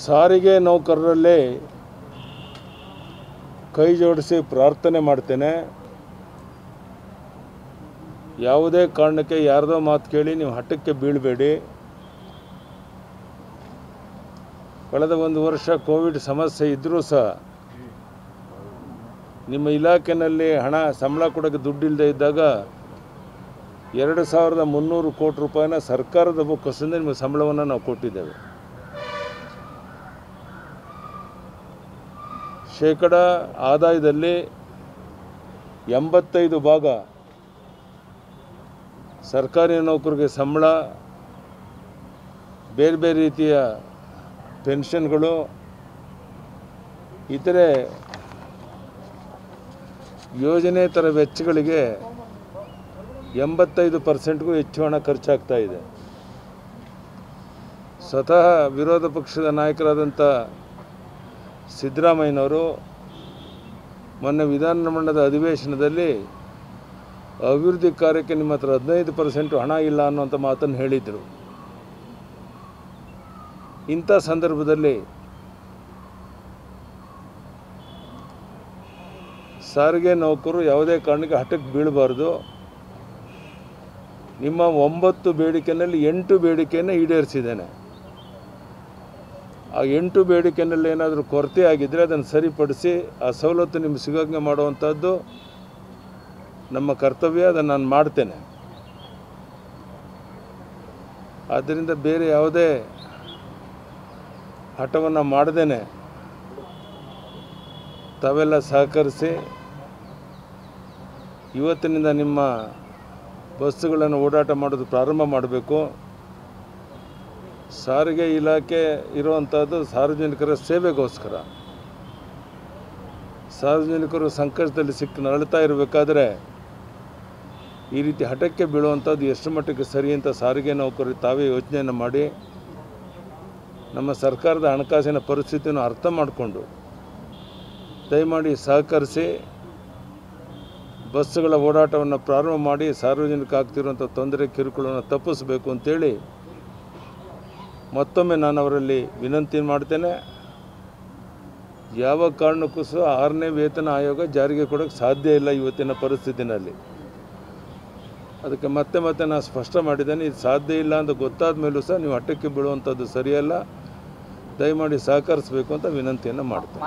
ಸಾರಿಗೆ ನೌಕರರಲ್ಲಿ ಕೈ ಜೋಡಿಸಿ ಪ್ರಾರ್ಥನೆ ಮಾಡ್ತೇನೆ. ಯಾವುದೇ ಕಾರಣಕ್ಕೆ ಯಾರದೋ ಮಾತು ಕೇಳಿ ನೀವು ಹಠಕ್ಕೆ ಬೀಳಬೇಡಿ. ಕಳೆದ ಒಂದು ವರ್ಷ ಕೋವಿಡ್ ಸಮಸ್ಯೆ ಇದ್ದರೂ ಸಹ ನಿಮ್ಮ ಇಲಾಖೆಯಲ್ಲಿ ಸಂಬಳ ಕೊಡೋಕ್ಕೆ ದುಡ್ಡಿಲ್ಲದೆ ಇದ್ದಾಗ 2300 ಕೋಟಿ ರೂಪಾಯಿನ ಸರ್ಕಾರದ ಬೊಕ್ಕಸದಿಂದ ನಿಮಗೆ ಸಂಬಳವನ್ನು ನಾವು ಕೊಟ್ಟಿದ್ದೇವೆ. ಶೇಕಡ ಆದಾಯದಲ್ಲಿ 85 ಭಾಗ ಸರ್ಕಾರಿ ನೌಕರಿಗೆ ಸಂಬಳ, ಬೇರೆ ಬೇರೆ ರೀತಿಯ ಪೆನ್ಷನ್ಗಳು, ಇತರೆ ಯೋಜನೆ ಥರ ವೆಚ್ಚಗಳಿಗೆ 85%ಗೂ ಹೆಚ್ಚು ಹಣ ಖರ್ಚಾಗ್ತಾ ಇದೆ. ಸ್ವತಃ ವಿರೋಧ ಪಕ್ಷದ ನಾಯಕರಾದಂಥ ಸಿದ್ದರಾಮಯ್ಯನವರು ಮೊನ್ನೆ ವಿಧಾನಮಂಡಲದ ಅಧಿವೇಶನದಲ್ಲಿ ಅಭಿವೃದ್ಧಿ ಕಾರ್ಯಕ್ಕೆ ನಿಮ್ಮ ಹತ್ರ 15% ಹಣ ಇಲ್ಲ ಅನ್ನುವಂಥ ಮಾತನ್ನು ಹೇಳಿದರು. ಇಂಥ ಸಂದರ್ಭದಲ್ಲಿ ಸಾರಿಗೆ ನೌಕರರು ಯಾವುದೇ ಕಾರಣಕ್ಕೆ ಹಠಕ್ಕೆ ಬೀಳಬಾರ್ದು. ನಿಮ್ಮ 9 ಬೇಡಿಕೆಯಲ್ಲಿ 8 ಬೇಡಿಕೆಯನ್ನು ಈಡೇರಿಸಿದ್ದೇನೆ. ಆ 8 ಬೇಡಿಕೆಯಲ್ಲಿ ಏನಾದರೂ ಕೊರತೆ ಆಗಿದ್ದರೆ ಅದನ್ನು ಸರಿಪಡಿಸಿ ಆ ಸವಲತ್ತು ನಿಮ್ಗೆ ಸಿಗೋಂಗೆ ಮಾಡುವಂಥದ್ದು ನಮ್ಮ ಕರ್ತವ್ಯ. ಅದನ್ನು ನಾನು ಮಾಡ್ತೇನೆ. ಆದ್ದರಿಂದ ಬೇರೆ ಯಾವುದೇ ಹಠವನ್ನು ಮಾಡ್ದೇನೆ ತಾವೆಲ್ಲ ಸಹಕರಿಸಿ ಇವತ್ತಿನಿಂದ ನಿಮ್ಮ ಬಸ್ಸುಗಳನ್ನು ಓಡಾಟ ಮಾಡೋದು ಪ್ರಾರಂಭ ಮಾಡಬೇಕು. ಸಾರಿಗೆ ಇಲಾಖೆ ಇರುವಂಥದ್ದು ಸಾರ್ವಜನಿಕರ ಸೇವೆಗೋಸ್ಕರ. ಸಾರ್ವಜನಿಕರು ಸಂಕಷ್ಟದಲ್ಲಿ ಸಿಕ್ಕಿ ನರಳುತ್ತಾ ಇರಬೇಕಾದ್ರೆ ಈ ರೀತಿ ಹಠಕ್ಕೆ ಬೀಳುವಂಥದ್ದು ಎಷ್ಟು ಮಟ್ಟಿಗೆ ಸರಿ ಅಂತ ಸಾರಿಗೆ ನೌಕರರು ತಾವೇ ಯೋಚನೆಯನ್ನು ಮಾಡಿ ನಮ್ಮ ಸರ್ಕಾರದ ಹಣಕಾಸಿನ ಪರಿಸ್ಥಿತಿಯನ್ನು ಅರ್ಥ ಮಾಡಿಕೊಂಡು ದಯಮಾಡಿ ಸಹಕರಿಸಿ ಬಸ್ಸುಗಳ ಓಡಾಟವನ್ನು ಪ್ರಾರಂಭ ಮಾಡಿ ಸಾರ್ವಜನಿಕ ಆಗ್ತಿರುವಂಥ ತೊಂದರೆ ಕಿರುಕುಳವನ್ನು ತಪ್ಪಿಸಬೇಕು ಅಂತೇಳಿ ಮತ್ತೊಮ್ಮೆ ನಾನು ಅವರಲ್ಲಿ ವಿನಂತಿ ಮಾಡ್ತೇನೆ. ಯಾವ ಕಾರಣಕ್ಕೂ ಸಹ 6ನೇ ವೇತನ ಆಯೋಗ ಜಾರಿಗೆ ಕೊಡೋಕ್ಕೆ ಸಾಧ್ಯ ಇಲ್ಲ ಇವತ್ತಿನ ಪರಿಸ್ಥಿತಿನಲ್ಲಿ. ಅದಕ್ಕೆ ಮತ್ತೆ ನಾನು ಸ್ಪಷ್ಟ ಮಾಡಿದ್ದೇನೆ, ಇದು ಸಾಧ್ಯ ಇಲ್ಲ ಅಂತ ಗೊತ್ತಾದ ಮೇಲೂ ಸಹ ನೀವು ಹಠಕ್ಕೆ ಬೀಳುವಂಥದ್ದು ಸರಿಯಲ್ಲ. ದಯಮಾಡಿ ಸಹಕರಿಸಬೇಕು ಅಂತ ವಿನಂತಿಯನ್ನು ಮಾಡ್ತೇನೆ.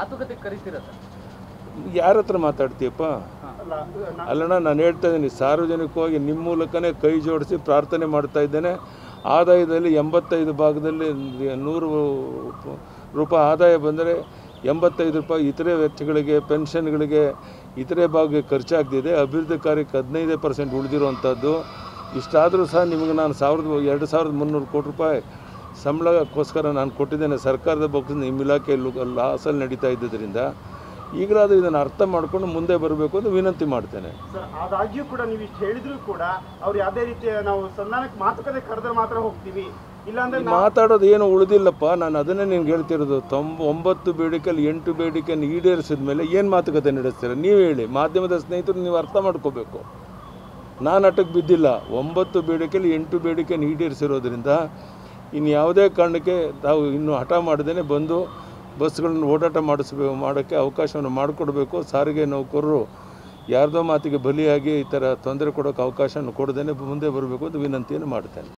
ಯಾರ ಹತ್ರ ಮಾತಾಡ್ತೀಯಪ್ಪ? ಅಲ್ಲಣ್ಣ, ನಾನು ಹೇಳ್ತಾ ಇದ್ದೀನಿ, ಸಾರ್ವಜನಿಕವಾಗಿ ನಿಮ್ಮ ಮೂಲಕನೇ ಕೈ ಜೋಡಿಸಿ ಪ್ರಾರ್ಥನೆ ಮಾಡ್ತಾ ಇದ್ದೇನೆ. ಆದಾಯದಲ್ಲಿ 85 ಭಾಗದಲ್ಲಿ 100 ರೂಪಾಯಿ ಆದಾಯ ಬಂದರೆ 85 ರೂಪಾಯಿ ಇತರೆ ವೆಚ್ಚಗಳಿಗೆ, ಪೆನ್ಷನ್ಗಳಿಗೆ, ಇತರೆ ಭಾಗಕ್ಕೆ ಖರ್ಚಾಗ್ತಿದೆ. ಅಭಿವೃದ್ಧಿ ಕಾರ್ಯಕ್ಕೆ 15% ಉಳಿದಿರುವಂಥದ್ದು. ಇಷ್ಟಾದರೂ ಸಹ ನಿಮಗೆ ನಾನು 2300 ಕೋಟಿ ರೂಪಾಯಿ ಸಂಬಳಕ್ಕೋಸ್ಕರ ನಾನು ಕೊಟ್ಟಿದ್ದೇನೆ. ಸರ್ಕಾರದ ಬೊಕ್ಕಸದಿಂದ ನಿಮ್ಮ ಇಲಾಖೆಯಲ್ಲಿ ಲಾಸಲ್ಲಿ ನಡೀತಾ ಇದ್ದರಿಂದ ಈಗಲಾದರೂ ಇದನ್ನು ಅರ್ಥ ಮಾಡಿಕೊಂಡು ಮುಂದೆ ಬರಬೇಕು ಅಂತ ವಿನಂತಿ ಮಾಡ್ತೇನೆ. ಆದಾಗ್ಯೂ ಕೂಡ ನೀವು ಇಷ್ಟು ಹೇಳಿದ್ರು ಕೂಡ ಅವ್ರು ಯಾವುದೇ ರೀತಿಯ ನಾವು ಸಂಧಾನಕ್ಕೆ ಮಾತುಕತೆ ಕರೆದ್ರೆ ಮಾತ್ರ ಹೋಗ್ತೀವಿ, ಇಲ್ಲಾಂದ್ರೆ ಮಾತಾಡೋದು ಏನು ಉಳಿದಿಲ್ಲಪ್ಪ. ನಾನು ಅದನ್ನೇ ನಿನ್ಗೆ ಹೇಳ್ತಿರೋದು. 9 ಬೇಡಿಕೆಯಲ್ಲಿ 8 ಬೇಡಿಕೆಯನ್ನು ಈಡೇರಿಸಿದ ಮೇಲೆ ಏನು ಮಾತುಕತೆ ನಡೆಸ್ತೀರ ನೀವು ಹೇಳಿ. ಮಾಧ್ಯಮದ ಸ್ನೇಹಿತರು ನೀವು ಅರ್ಥ ಮಾಡ್ಕೋಬೇಕು. ನಾನು ಹಠಕ್ಕೆ ಬಿದ್ದಿಲ್ಲ. 9 ಬೇಡಿಕೆಯಲ್ಲಿ 8 ಬೇಡಿಕೆಯನ್ನು ಈಡೇರಿಸಿರೋದ್ರಿಂದ ಇನ್ನು ಯಾವುದೇ ಕಾರಣಕ್ಕೆ ತಾವು ಇನ್ನು ಹಠ ಮಾಡದೇನೆ ಬಂದು ಬಸ್ಗಳನ್ನು ಓಡಾಟ ಮಾಡೋಕ್ಕೆ ಅವಕಾಶವನ್ನು ಮಾಡಿಕೊಡ್ಬೇಕು. ಸಾರಿಗೆ ನೌಕರರು ಯಾರ್ದೋ ಮಾತಿಗೆ ಬಲಿಯಾಗಿ ಈ ಥರ ತೊಂದರೆ ಕೊಡೋಕ್ಕೆ ಅವಕಾಶವನ್ನು ಕೊಡದೇನೆ ಮುಂದೆ ಬರಬೇಕು ಅಂತ ವಿನಂತಿಯನ್ನು ಮಾಡ್ತೇನೆ.